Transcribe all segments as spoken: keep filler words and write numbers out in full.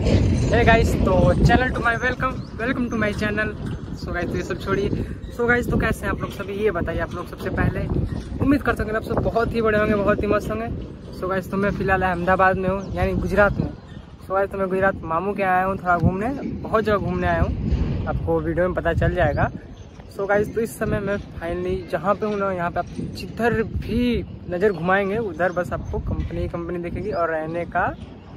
हे guys, तो channel to my welcome welcome to my channel. So guys, तो ये सब छोड़िए। सो गाइस, तो कैसे हैं आप लोग सभी, ये बताइए आप लोग। सबसे पहले उम्मीद कर सकते हैं आप सब बहुत ही बड़े होंगे, बहुत ही मस्त होंगे। सो गाइस, तो मैं फिलहाल अहमदाबाद में हूँ, यानी गुजरात में। सो गाइस, तो मैं गुजरात मामू के आया हूँ, थोड़ा घूमने, बहुत जगह घूमने आया हूँ, आपको वीडियो में पता चल जाएगा। सो गाइस, तो इस समय मैं फाइनली जहाँ पे हूँ ना, यहाँ पे आप जिधर भी नज़र घुमाएंगे उधर बस आपको कंपनी कंपनी दिखेगी और रहने का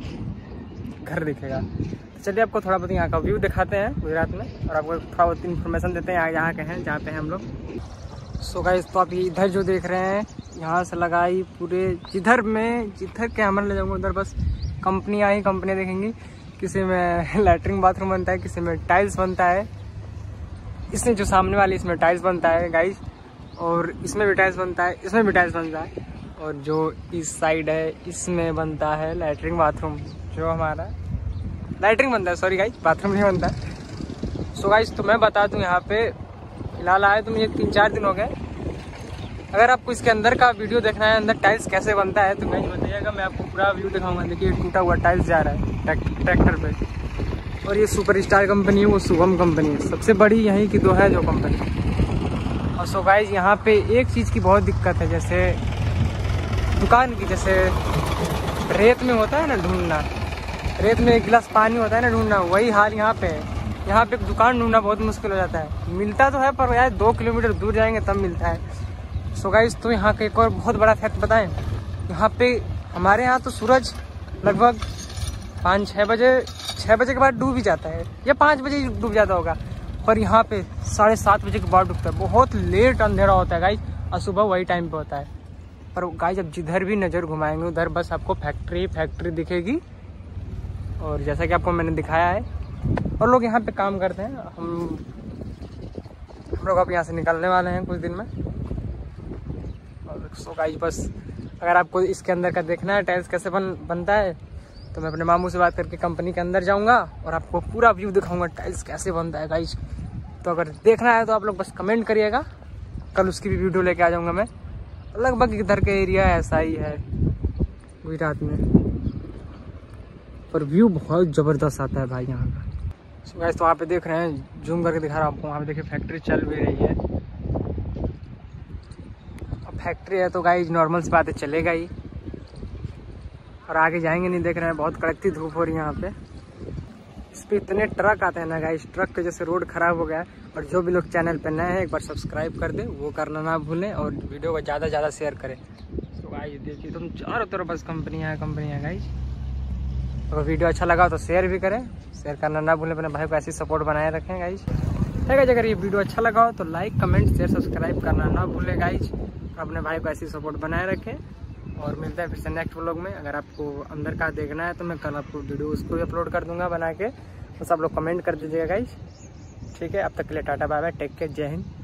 घर दिखेगा। तो चलिए आपको थोड़ा बहुत यहाँ का व्यू दिखाते हैं गुजरात में, और आपको थोड़ा बहुत इन्फॉर्मेशन देते हैं यहाँ के हैं जहाँ पे हैं हम लोग। सो गाइस, तो आप इधर जो देख रहे हैं, यहाँ से लगाई पूरे जिधर में जिधर कैमरा ले जाऊँगा उधर बस कंपनियाँ ही कंपनियाँ देखेंगी। किसी में लैट्रिन बाथरूम बनता है, किसी में टाइल्स बनता है, इसमें जो सामने वाली इसमें टाइल्स बनता है गाइस, और इसमें भी टाइल्स बनता है, इसमें भी टाइल्स बनता है, और जो इस साइड है इसमें बनता है लैट्रिन बाथरूम, जो हमारा लैट्रिन बनता है, सॉरी गाइस, बाथरूम नहीं बनता है। सो गाइस, तो मैं बता दूं, यहाँ पे फिलहाल आए तो मुझे तीन चार दिन हो गए। अगर आपको इसके अंदर का वीडियो देखना है, अंदर टाइल्स कैसे बनता है, तो गाइस बताइएगा, मैं आपको पूरा व्यू दिखाऊंगा। देखिए टूटा हुआ टाइल्स जा रहा है ट्रैक्टर पे, और ये सुपर स्टार कंपनी है, वो शुभम कंपनी है, सबसे बड़ी यहीं की दो है जो कंपनी। और सो गाइस, यहाँ पे एक चीज़ की बहुत दिक्कत है, जैसे दुकान की, जैसे रेत में होता है ना ढूंढना, रेत में एक गिलास पानी होता है ना ढूंढना, वही हाल यहाँ पे है। यहाँ पे एक दुकान ढूंढना बहुत मुश्किल हो जाता है, मिलता तो है पर यार दो किलोमीटर दूर जाएंगे तब मिलता है। सो गाइस, तो यहाँ का एक और बहुत बड़ा फैक्ट बताएं, यहाँ पे हमारे यहाँ तो सूरज लगभग पाँच छः बजे छः बजे के बाद डूब ही जाता है, या पाँच बजे ही डूब जाता होगा, पर यहाँ पे साढ़े सात बजे के बाद डूबता है। बहुत लेट अंधेरा होता है गाइस, और सुबह वही टाइम पे होता है। पर गाइस, जब जिधर भी नज़र घुमाएंगे उधर बस आपको फैक्ट्री फैक्ट्री दिखेगी, और जैसा कि आपको मैंने दिखाया है, और लोग यहाँ पे काम करते हैं। हम हम लोग अब यहाँ से निकलने वाले हैं कुछ दिन में। और सो गाइस, बस अगर आपको इसके अंदर का देखना है टाइल्स कैसे बन बनता है, तो मैं अपने मामू से बात करके कंपनी के अंदर जाऊंगा और आपको पूरा व्यू दिखाऊंगा टाइल्स कैसे बनता है गाइस। तो अगर देखना है तो आप लोग बस कमेंट करिएगा, कल उसकी भी वीडियो लेके आ जाऊंगा मैं। लगभग इधर का एरिया ऐसा ही है गुजरात में, पर व्यू बहुत ज़बरदस्त आता है भाई यहाँ का। सो गाइस, तो वहाँ पे देख रहे हैं, जूम करके दिखा रहा हूँ आपको, वहाँ पे देखिए फैक्ट्री चल भी रही है। अब फैक्ट्री है तो गाइस नॉर्मल सी बात है, चलेगा ही, और आगे जाएंगे नहीं। देख रहे हैं बहुत कड़कती धूप हो रही है यहाँ पे। इस पर इतने ट्रक आते हैं ना गाइस, ट्रक की वजह से रोड खराब हो गया है। और जो भी लोग चैनल पे नए हैं, एक बार सब्सक्राइब कर दे, वो करना ना भूलें, और वीडियो को ज़्यादा ज़्यादा शेयर करें। तो गाइस देखिए, तुम चारों तरफ बस कंपनियाँ हैं कंपनियाँ गाइस। अगर वीडियो अच्छा लगा तो शेयर भी करें, शेयर करना ना भूलें, अपने भाई को ऐसी सपोर्ट बनाए रखें गाइस। ठीक है, अगर ये वीडियो अच्छा लगा हो तो लाइक कमेंट शेयर सब्सक्राइब करना ना भूलें गाइस, और अपने भाई को ऐसी सपोर्ट बनाए रखें। और मिलते हैं फिर से नेक्स्ट व्लॉग में। अगर आपको अंदर का देखना है तो मैं कल आपको वीडियो उसको भी अपलोड कर दूंगा बना के, बस आप लोग कमेंट कर दीजिएगा गाइस। ठीक है, अब तक के लिए tata bye bye, take care, जय हिंद।